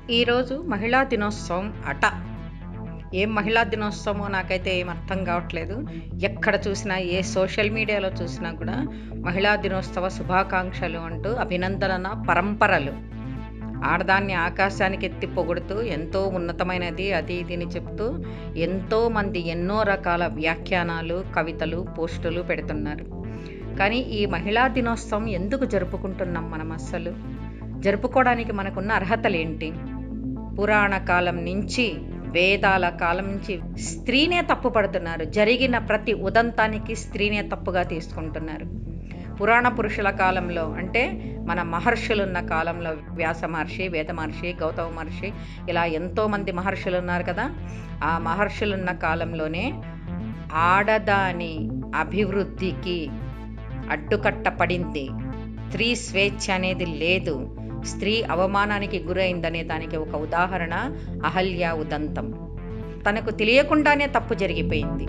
ఈరోజు మహిళా దినోత్సవం అట. ఏం మహిళా దినోత్సవమో నాకైతే ఏం అర్థం కావట్లేదు. ఎక్కడ చూసినా, ఏ సోషల్ మీడియాలో చూసినా కూడా మహిళా దినోత్సవ శుభాకాంక్షలు అంటూ అభినందన పరంపరలు. ఆడదాన్ని ఆకాశానికి ఎత్తి పొగుడుతూ ఎంతో ఉన్నతమైనది అది ఇదిని చెప్తూ ఎంతోమంది ఎన్నో రకాల వ్యాఖ్యానాలు, కవితలు, పోస్టులు పెడుతున్నారు. కానీ ఈ మహిళా దినోత్సవం ఎందుకు జరుపుకుంటున్నాం మనం? అస్సలు జరుపుకోవడానికి మనకున్న అర్హతలేంటి? పురాణ కాలం నుంచి, వేదాల కాలం నుంచి స్త్రీనే తప్పు పడుతున్నారు. జరిగిన ప్రతి ఉదంతానికి స్త్రీనే తప్పుగా తీసుకుంటున్నారు. పురాణ పురుషుల కాలంలో అంటే మన మహర్షులున్న కాలంలో వ్యాస మహర్షి, వేద మహర్షి, గౌతమ మహర్షి, ఇలా ఎంతోమంది మహర్షులు ఉన్నారు కదా. ఆ మహర్షులున్న కాలంలోనే ఆడదాని అభివృద్ధికి అడ్డుకట్ట పడింది. స్త్రీ స్వేచ్ఛ అనేది లేదు. స్త్రీ అవమానానికి గురైందనే దానికి ఒక ఉదాహరణ అహల్య ఉదంతం. తనకు తెలియకుండానే తప్పు జరిగిపోయింది.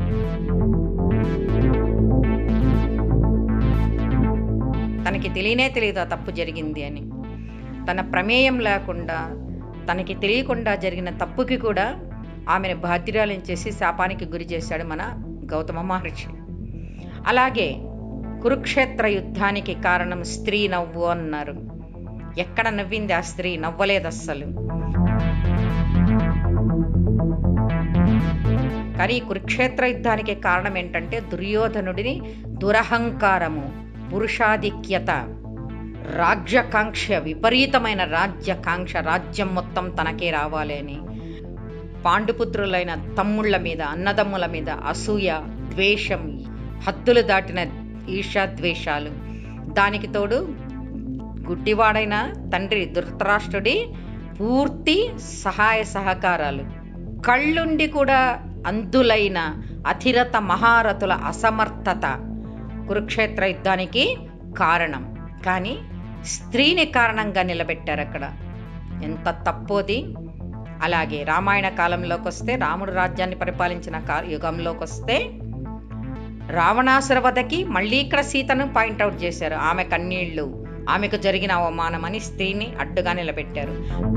తనకి తెలియదు ఆ తప్పు జరిగింది అని. తన ప్రమేయం లేకుండా, తనకి తెలియకుండా జరిగిన తప్పుకి కూడా ఆమెను బాధ్యురాలను చేసి శాపానికి గురి చేశాడు మన గౌతమ మహర్షి. అలాగే కురుక్షేత్ర యుద్ధానికి కారణం స్త్రీ నవ్వు అన్నారు. ఎక్కడ నవ్వింది ఆ స్త్రీ? నవ్వలేదు అస్సలు. కానీ కురుక్షేత్ర యుద్ధానికి కారణం ఏంటంటే దుర్యోధనుడిని దురహంకారము, పురుషాధిక్యత, రాజ్యకాంక్ష, విపరీతమైన రాజ్యకాంక్ష, రాజ్యం మొత్తం తనకే రావాలి అని. పాండుపుత్రులైన తమ్ముళ్ల మీద, అన్నదమ్ముల మీద అసూయ, ద్వేషం, హద్దులు దాటిన ఈర్ష్యాద్వేషాలు. దానికి తోడు గుడ్డివాడైన తండ్రి ధృతరాష్ట్రుడి పూర్తి సహాయ సహకారాలు, కళ్ళుండి కూడా అంధులైన అధిరథ మహారథుల అసమర్థత కురుక్షేత్ర యుద్ధానికి కారణం. కానీ స్త్రీని కారణంగా నిలబెట్టారు అక్కడ. ఎంత తప్పోది. అలాగే రామాయణ కాలంలోకి వస్తే, రాముడు రాజ్యాన్ని పరిపాలించిన యుగంలోకి వస్తే రావణాసుర వధకి మళ్ళీ ఇక్కడ సీతను పాయింట్అవుట్ చేశారు. ఆమె కన్నీళ్లు, ఆమెకు జరిగిన అవమానం అని స్త్రీని అడ్డుగా నిలబెట్టారు.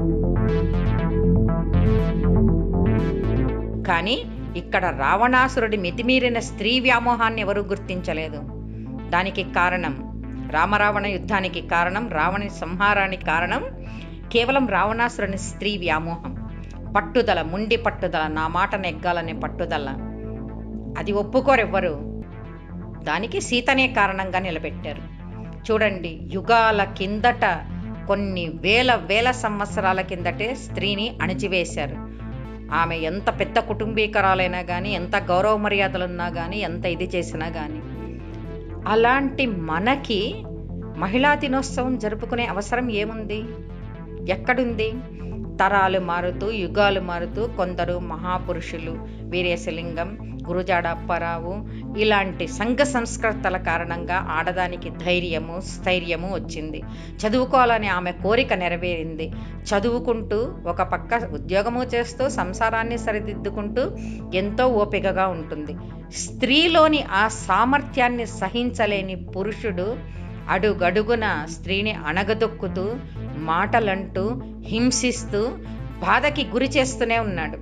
కానీ ఇక్కడ రావణాసురుడి మితిమీరిన స్త్రీ వ్యామోహాన్ని ఎవరూ గుర్తించలేదు. దానికి కారణం, రామరావణ యుద్ధానికి కారణం, రావణి సంహారానికి కారణం కేవలం రావణాసురుని స్త్రీ వ్యామోహం, పట్టుదల, మొండి పట్టుదల, నా మాట నెగ్గాలనే పట్టుదల. అది ఒప్పుకోరెవ్వరు. దానికి సీతనే కారణంగా నిలబెట్టారు. చూడండి, యుగాల కిందట, కొన్ని వేల సంవత్సరాల కిందటే స్త్రీని అణిచివేశారు. ఆమె ఎంత పెద్ద కుటుంబీకరాలైనా కానీ, ఎంత గౌరవ మర్యాదలున్నా కానీ, ఎంత ఇది చేసినా కానీ. అలాంటి మనకి మహిళా దినోత్సవం జరుపుకునే అవసరం ఏముంది? ఎక్కడుంది? తరాలు మారుతూ, యుగాలు మారుతూ కొందరు మహాపురుషులు, వీరేశలింగం, గురుజాడ అప్పారావు ఇలాంటి సంఘ సంస్కృతల కారణంగా ఆడదానికి ధైర్యము, స్థైర్యము వచ్చింది. చదువుకోవాలని ఆమె కోరిక నెరవేరింది. చదువుకుంటూ ఒక పక్క ఉద్యోగము చేస్తూ సంసారాన్ని సరిదిద్దుకుంటూ ఎంతో ఓపికగా ఉంటుంది. స్త్రీలోని ఆ సామర్థ్యాన్ని సహించలేని పురుషుడు అడుగడుగున స్త్రీని అణగదొక్కుతూ, మాటలంటూ, హింసిస్తూ, బాధకి గురి చేస్తూనే ఉన్నాడు.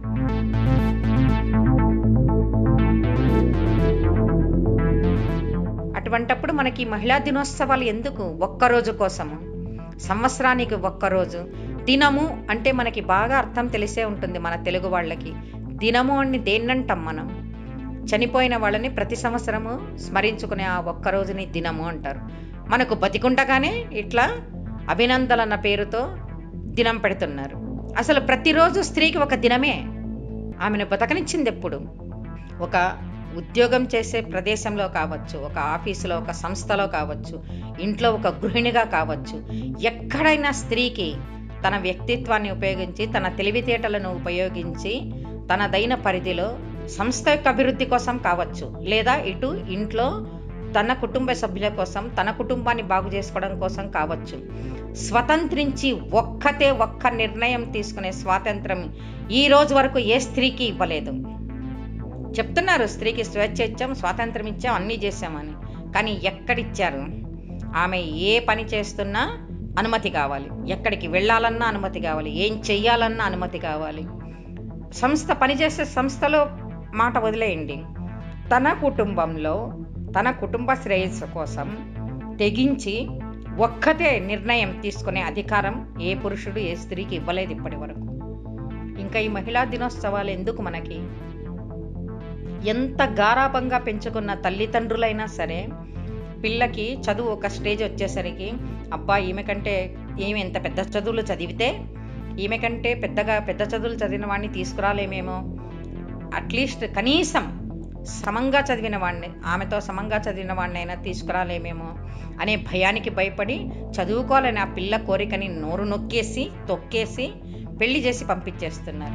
అటువంటప్పుడు మనకి మహిళా దినోత్సవాలు ఎందుకు? ఒక్కరోజు కోసము, సంవత్సరానికి ఒక్కరోజు. దినము అంటే మనకి బాగా అర్థం తెలిసే ఉంటుంది మన తెలుగు వాళ్ళకి. దినము అని దేన్నంటాం మనం? చనిపోయిన వాళ్ళని ప్రతి సంవత్సరము స్మరించుకునే ఆ ఒక్కరోజుని దినము అంటారు. మనకు బతికుండగానే ఇట్లా అభినందనల పేరుతో దినం పెడుతున్నారు. అసలు ప్రతిరోజు స్త్రీకి ఒక దినమే. ఆమెను బతకనిచ్చింది ఎప్పుడు? ఒక ఉద్యోగం చేసే ప్రదేశంలో కావచ్చు, ఒక ఆఫీసులో, ఒక సంస్థలో కావచ్చు, ఇంట్లో ఒక గృహిణిగా కావచ్చు, ఎక్కడైనా స్త్రీకి తన వ్యక్తిత్వాన్ని ఉపయోగించి, తన తెలివితేటలను ఉపయోగించి, తనదైన పరిధిలో సంస్థ యొక్క అభివృద్ధి కోసం కావచ్చు, లేదా ఇటు ఇంట్లో తన కుటుంబ సభ్యుల కోసం, తన కుటుంబాన్ని బాగు చేసుకోవడం కోసం కావచ్చు, స్వతంత్రించి ఒక్క నిర్ణయం తీసుకునే స్వాతంత్రం ఈ రోజు వరకు ఏ స్త్రీకి ఇవ్వలేదు. చెప్తున్నారు స్త్రీకి స్వేచ్ఛ ఇచ్చాం, స్వాతంత్రం ఇచ్చాం, అన్నీ చేశామని. కానీ ఎక్కడిచ్చారు? ఆమె ఏ పని చేస్తున్నా అనుమతి కావాలి, ఎక్కడికి వెళ్ళాలన్నా అనుమతి కావాలి, ఏం చెయ్యాలన్నా అనుమతి కావాలి. పనిచేసే సంస్థలో మాట వదిలేయండి, తన కుటుంబంలో తన కుటుంబ శ్రేయస్సు కోసం తెగించి ఒక్కతే నిర్ణయం తీసుకునే అధికారం ఏ పురుషుడు ఏ స్త్రీకి ఇవ్వలేదు ఇప్పటి వరకు. ఇంకా ఈ మహిళా దినోత్సవాలు ఎందుకు మనకి? ఎంత గారాబంగా పెంచుకున్న తల్లిదండ్రులైనా సరే పిల్లకి చదువు ఒక స్టేజ్ వచ్చేసరికి, అబ్బా ఈమె ఎంత పెద్ద చదువులు చదివితే ఈమె కంటే పెద్ద చదువులు చదివిన వాడిని తీసుకురాలేమేమో, అట్లీస్ట్ కనీసం సమంగా చదివిన వాడిని, ఆమెతో సమంగా చదివిన వాడిని అయినా తీసుకురాలేమేమో అనే భయానికి భయపడి చదువుకోవాలని ఆ పిల్ల కోరికని నోరు నొక్కేసి తొక్కేసి పెళ్లి చేసి పంపించేస్తున్నారు.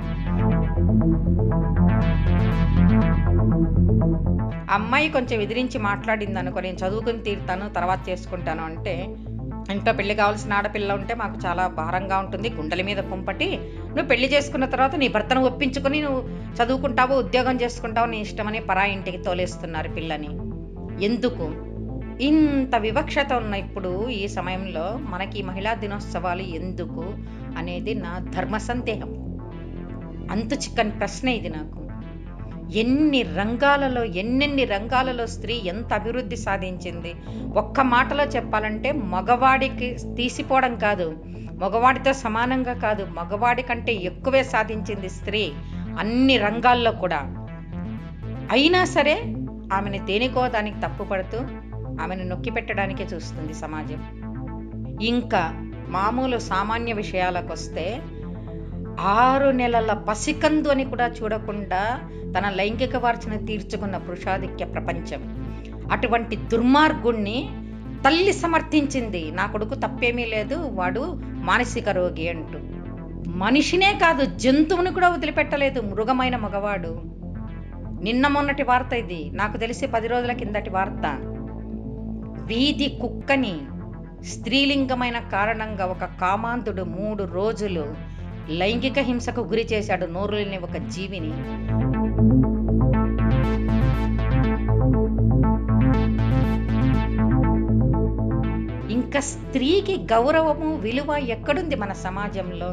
అమ్మాయి కొంచెం ఎదిరించి మాట్లాడింది అనుకో, నేను చదువుకుని తీరుతాను తర్వాత చేసుకుంటాను అంటే, ఇంట్లో పెళ్లి కావాల్సిన ఆడపిల్ల ఉంటే మాకు చాలా భారంగా ఉంటుంది, గుండెల మీద కుంపటి, నువ్వు పెళ్లి చేసుకున్న తర్వాత నీ భర్తను ఒప్పించుకొని నువ్వు చదువుకుంటావో ఉద్యోగం చేసుకుంటావో నీ ఇష్టమని పరా ఇంటికి తోలేస్తున్నారు పిల్లని. ఎందుకు ఇంత వివక్షత ఉన్న ఇప్పుడు ఈ సమయంలో మనకి మహిళా దినోత్సవాలు ఎందుకు అనేది నా ధర్మ సందేహం. అంతు చిక్కని ప్రశ్న ఇది నాకు. ఎన్నెన్ని రంగాలలో స్త్రీ ఎంత అభివృద్ధి సాధించింది. ఒక్క మాటలో చెప్పాలంటే మగవాడికి తీసిపోవడం కాదు, మగవాడితో సమానంగా కాదు, మగవాడి కంటే ఎక్కువే సాధించింది స్త్రీ అన్ని రంగాల్లో కూడా. అయినా సరే ఆమెను దేనికో దానికి తప్పుపడుతూ ఆమెను నొక్కి పెట్టడానికే చూస్తుంది సమాజం. ఇంకా మామూలు సామాన్య విషయాలకు వస్తే 6 నెలల పసికందు అని కూడా చూడకుండా తన లైంగిక వాంఛను తీర్చుకున్న పురుషాధిక్య ప్రపంచం. అటువంటి దుర్మార్గుణ్ణి తల్లి సమర్థించింది, నా కొడుకు తప్పేమీ లేదు, వాడు మానసిక రోగి అంటూ. మనిషినే కాదు జంతువుని కూడా వదిలిపెట్టలేదు, మృగమైన మగవాడు. నిన్న మొన్నటి వార్త ఇది, నాకు తెలిసి 10 రోజుల కిందటి వార్త. వీధి కుక్కని స్త్రీలింగమైన కారణంగా ఒక కామాంధుడు 3 రోజులు లైంగిక హింసకు గురి చేశాడు, నోరు లేని ఒక జీవిని. ఇంకా స్త్రీకి గౌరవము విలువ ఎక్కడుంది మన సమాజంలో?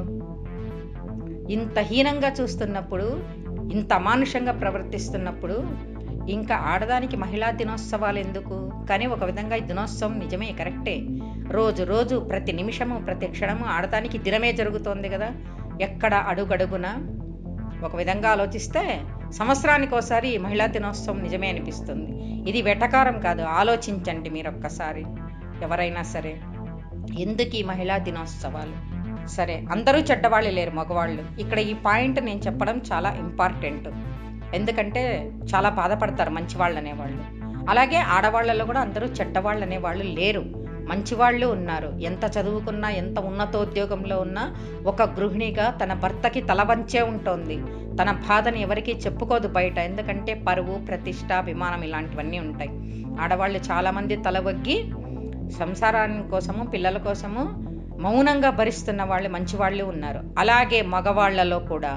ఇంత హీనంగా చూస్తున్నప్పుడు, ఇంత అమానుషంగా ప్రవర్తిస్తున్నప్పుడు ఇంకా ఆడదానికి మహిళా దినోత్సవాలు ఎందుకు? కానీ ఒక విధంగా ఈ దినోత్సవం నిజమే, కరెక్టే. రోజు ప్రతి నిమిషము ప్రతి క్షణము ఆడదానికి దినమే జరుగుతోంది కదా. ఎక్కడ అడుగడుగున ఒక విధంగా ఆలోచిస్తే సంవత్సరానికి ఒకసారి మహిళా దినోత్సవం నిజమే అనిపిస్తుంది. ఇది వెటకారం కాదు, ఆలోచించండి మీరొక్కసారి ఎవరైనా సరే. ఎందుకు ఈ మహిళా దినోత్సవాలు? సరే, అందరూ చెడ్డవాళ్ళు లేరు, మగవాళ్ళు. ఇక్కడ ఈ పాయింట్ నేను చెప్పడం చాలా ఇంపార్టెంట్. ఎందుకంటే చాలా బాధపడతారు మంచివాళ్ళు అనేవాళ్ళు. అలాగే ఆడవాళ్లలో కూడా అందరూ చెడ్డవాళ్ళు అనేవాళ్ళు లేరు, మంచివాళ్ళు ఉన్నారు. ఎంత చదువుకున్నా, ఎంత ఉన్నతోద్యోగంలో ఉన్నా ఒక గృహిణిగా తన భర్తకి తల వంచే ఉంటుంది. తన బాధని ఎవరికీ చెప్పుకోదు బయట, ఎందుకంటే పరువు, ప్రతిష్ట, అభిమానం ఇలాంటివన్నీ ఉంటాయి. ఆడవాళ్ళు చాలా మంది తల వగ్గి సంసారాన్ని కోసము, పిల్లల కోసము మౌనంగా భరిస్తున్న వాళ్ళు మంచివాళ్ళు ఉన్నారు. అలాగే మగవాళ్లలో కూడా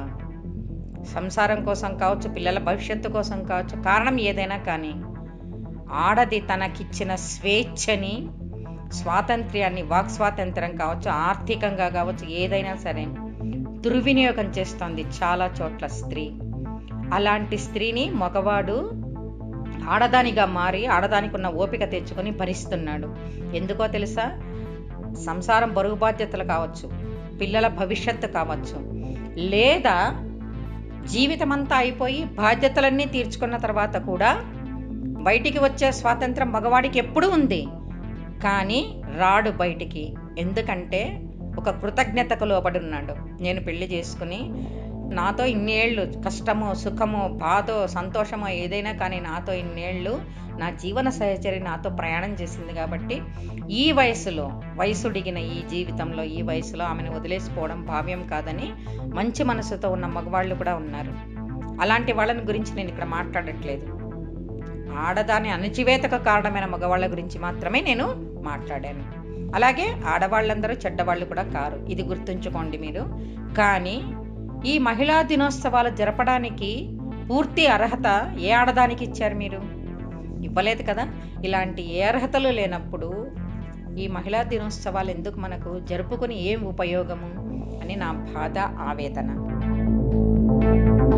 సంసారం కోసం కావచ్చు, పిల్లల భవిష్యత్తు కోసం కావచ్చు, కారణం ఏదైనా కానీ ఆడది తనకిచ్చిన స్వేచ్ఛని, స్వాతంత్ర్యాన్ని, వాక్ స్వాతంత్ర్యం కావచ్చు, ఆర్థికంగా కావచ్చు, ఏదైనా సరే దుర్వినియోగం చేస్తోంది చాలా చోట్ల స్త్రీ. అలాంటి స్త్రీని మగవాడు ఆడదానిగా మారి ఆడదానికి ఉన్న ఓపిక తెచ్చుకొని భరిస్తున్నాడు. ఎందుకో తెలుసా? సంసారం బరువు బాధ్యతలు కావచ్చు, పిల్లల భవిష్యత్తు కావచ్చు, లేదా జీవితం అంతా అయిపోయి బాధ్యతలన్నీ తీర్చుకున్న తర్వాత కూడా బయటికి వచ్చే స్వాతంత్రం మగవాడికి ఎప్పుడూ ఉంది, కానీ రాడు బయటికి. ఎందుకంటే ఒక కృతజ్ఞతకు లోబడి ఉన్నాడు. నేను పెళ్లి చేసుకుని నాతో ఇన్నేళ్ళు కష్టమో సుఖమో బాధో సంతోషమో ఏదైనా కానీ నాతో ఇన్నేళ్ళు నా జీవన సహచరి నాతో ప్రయాణం చేసింది కాబట్టి ఈ వయసుడిగిన ఈ జీవితంలో, ఈ వయసులో ఆమెను వదిలేసిపోవడం భావ్యం కాదని మంచి మనసుతో ఉన్న మగవాళ్ళు కూడా ఉన్నారు. అలాంటి వాళ్ళని గురించి నేను ఇక్కడ మాట్లాడట్లేదు. ఆడదాని అణచివేతకు కారణమైన మగవాళ్ళ గురించి మాత్రమే నేను మాట్లాడాను. అలాగే ఆడవాళ్ళందరూ చెడ్డవాళ్ళు కూడా కారు, ఇది గుర్తుంచుకోండి మీరు. కానీ ఈ మహిళా దినోత్సవాలు జరపడానికి పూర్తి అర్హత ఏ ఆడదానికి ఇచ్చారు మీరు? ఇవ్వలేదు కదా. ఇలాంటి ఏ అర్హతలు లేనప్పుడు ఈ మహిళా దినోత్సవాలు ఎందుకు మనకు జరుపుకొని ఏం ఉపయోగము అని నా బాధ, ఆవేదన.